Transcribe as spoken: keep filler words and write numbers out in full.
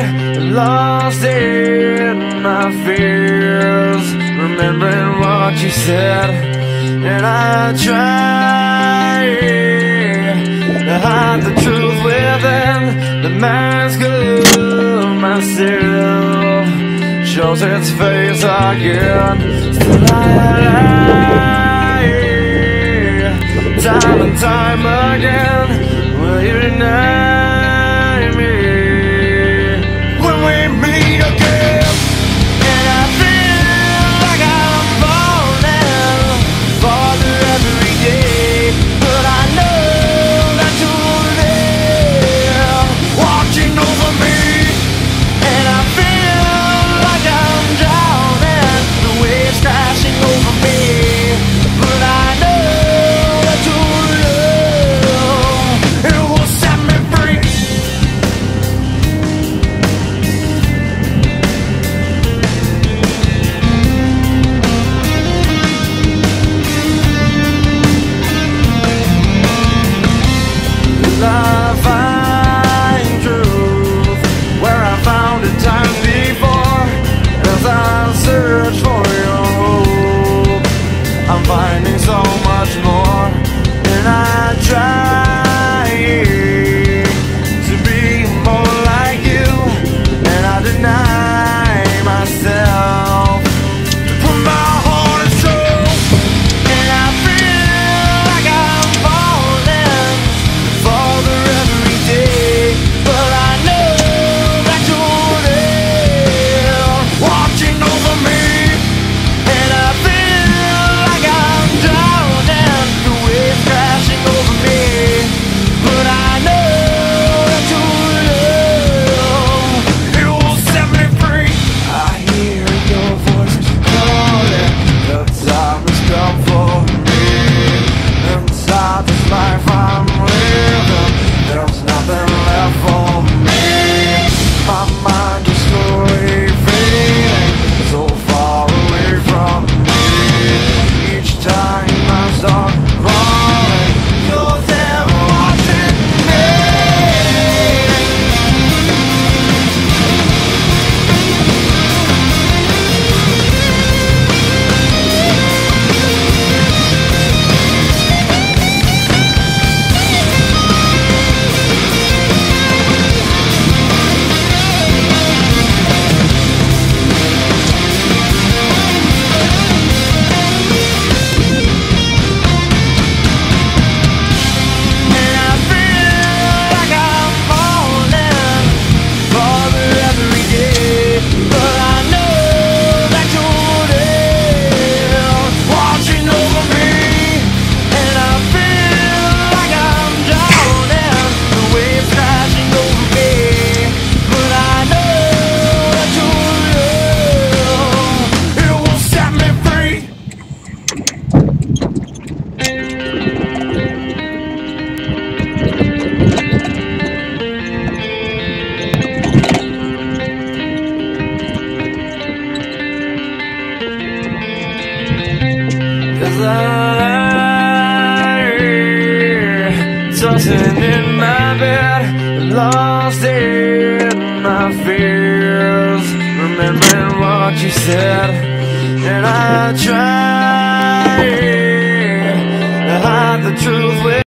lost in my fears, remembering what you said, and I try to hide the truth within the mask of myself. Shows its face again. Still I lie, time and time again. Will you deny me when we meet again? And I feel like I'm falling farther every day, but I know that you're there, watching over me. And I feel like I'm drowning, the waves crashing over me, but I know that your love, it will set me free. Will I find truth where I found it times before? As I search for your hope, I'm finding so much more, and I try to be more like you, and I deny myself to put my heart and soul. And I feel like I'm falling farther every day, but I know that you're there, watching over me. And I feel like I'm drowning, the waves crashing over me, but I know that your love, it will set me free. I hear your voice calling, the time has come for me. Inside this life I'm living, there's nothing left for me. My mind is slowly fading, so far away from me. Each time I start crawling, you're there watching me. And I feel like I'm falling farther every day, but I know that you're there, watching over me. And I feel like I'm drowning, the waves crashing over me, but I know that your love, it will set me free. Cause I lie, tossing in my bed, lost in my fears, remembering what you said, and I try to hide the truth with